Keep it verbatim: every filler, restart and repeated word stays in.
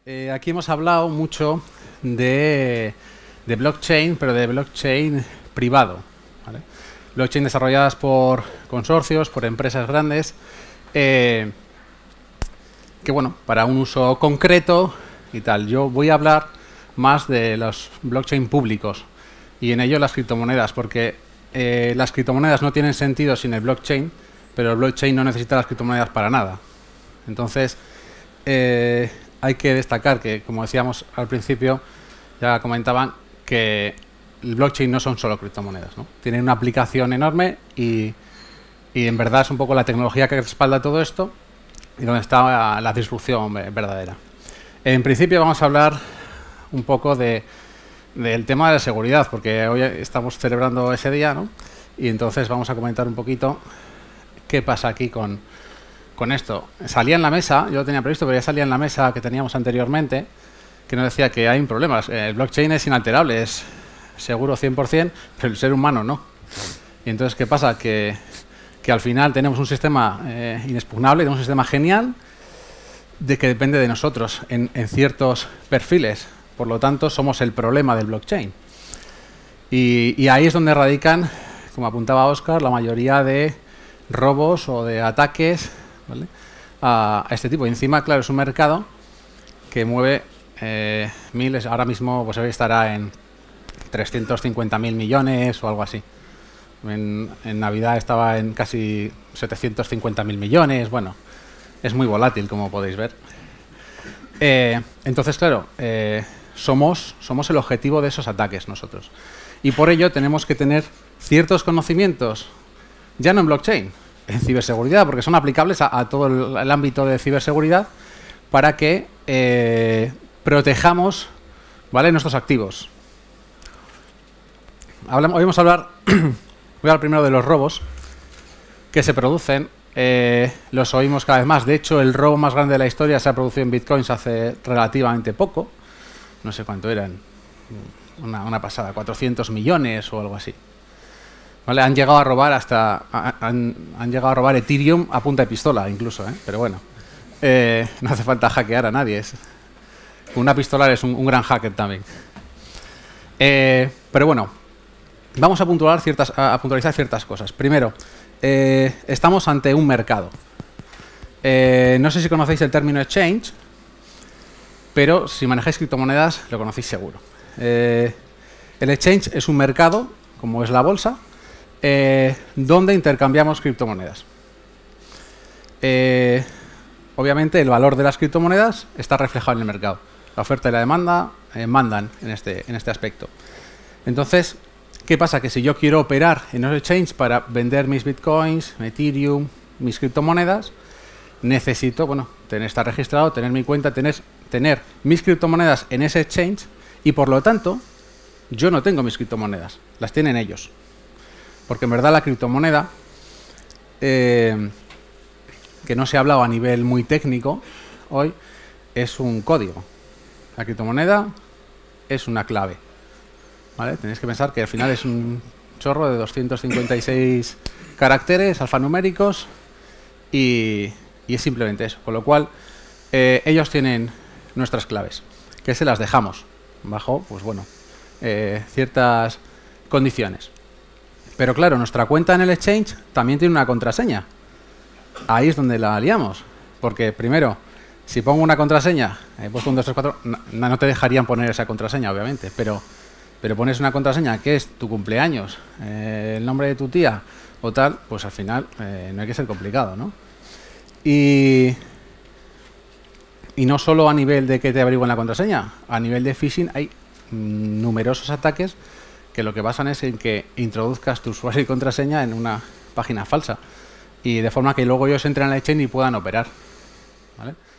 Eh, aquí hemos hablado mucho de, de blockchain, pero de blockchain privado, ¿vale? Blockchain desarrolladas por consorcios, por empresas grandes, eh, que bueno, para un uso concreto y tal. Yo voy a hablar más de los blockchain públicos y en ello las criptomonedas, porque eh, las criptomonedas no tienen sentido sin el blockchain, pero el blockchain no necesita las criptomonedas para nada. Entonces, eh, hay que destacar que, como decíamos al principio, ya comentaban que el blockchain no son solo criptomonedas, ¿no? Tienen una aplicación enorme y, y en verdad es un poco la tecnología que respalda todo esto y donde está la disrupción verdadera. En principio vamos a hablar un poco de, del tema de la seguridad, porque hoy estamos celebrando ese día, ¿no? Y entonces vamos a comentar un poquito qué pasa aquí con, con esto. Salía en la mesa, yo lo tenía previsto, pero ya salía en la mesa que teníamos anteriormente, que nos decía que hay un problema. El blockchain es inalterable, es seguro cien por cien, pero el ser humano no. Y entonces, ¿qué pasa? Que, que al final tenemos un sistema eh, inexpugnable, tenemos un sistema genial, de que depende de nosotros en, en ciertos perfiles. Por lo tanto, somos el problema del blockchain. Y, y ahí es donde radican, como apuntaba Óscar, la mayoría de robos o de ataques, ¿vale?, a, a este tipo. Y encima, claro, es un mercado que mueve eh, miles. Ahora mismo pues estará en trescientos cincuenta mil millones o algo así. En, en Navidad estaba en casi setecientos cincuenta mil millones. Bueno, es muy volátil, como podéis ver. Eh, entonces, claro, eh, somos, somos el objetivo de esos ataques nosotros. Y por ello tenemos que tener ciertos conocimientos, ya no en blockchain, en ciberseguridad, porque son aplicables a, a todo el, el ámbito de ciberseguridad para que eh, protejamos, ¿vale?, nuestros activos. Hablamos, hoy vamos a hablar, voy a hablar primero de los robos que se producen. Eh, los oímos cada vez más. De hecho, el robo más grande de la historia se ha producido en bitcoins hace relativamente poco. No sé cuánto eran. Una, una pasada, cuatrocientos millones o algo así. ¿Vale? Han llegado a robar hasta... Han, han llegado a robar Ethereum a punta de pistola, incluso, ¿eh? Pero bueno, eh, no hace falta hackear a nadie. Es, una pistola es un, un gran hacker también. Eh, pero bueno, vamos a puntualizar ciertas, a puntualizar ciertas cosas. Primero, Eh, estamos ante un mercado. Eh, no sé si conocéis el término exchange, pero si manejáis criptomonedas lo conocéis seguro. Eh, el exchange es un mercado, como es la bolsa, eh, donde intercambiamos criptomonedas. Eh, obviamente el valor de las criptomonedas está reflejado en el mercado. La oferta y la demanda eh, mandan en este, en este aspecto. Entonces, ¿qué pasa? Que si yo quiero operar en los exchanges para vender mis bitcoins, Ethereum, mis criptomonedas, necesito, bueno, tener, estar registrado, tener mi cuenta, tener, tener mis criptomonedas en ese exchange y por lo tanto, yo no tengo mis criptomonedas, las tienen ellos. Porque en verdad la criptomoneda, eh, que no se ha hablado a nivel muy técnico hoy, es un código. La criptomoneda es una clave. ¿Vale? Tenéis que pensar que al final es un chorro de doscientos cincuenta y seis caracteres alfanuméricos y, y es simplemente eso. Con lo cual, eh, ellos tienen nuestras claves, que se las dejamos bajo, pues bueno, eh, ciertas condiciones. Pero claro, nuestra cuenta en el exchange también tiene una contraseña. Ahí es donde la liamos. Porque primero, si pongo una contraseña, he puesto un dos tres cuatro, no, no te dejarían poner esa contraseña, obviamente, pero... pero pones una contraseña que es tu cumpleaños, eh, el nombre de tu tía o tal, pues al final eh, no hay que ser complicado, ¿no? Y, y no solo a nivel de que te averigüen la contraseña, a nivel de phishing hay mm, numerosos ataques que lo que basan es en que introduzcas tu usuario y contraseña en una página falsa y de forma que luego ellos entren al exchange y puedan operar, ¿vale?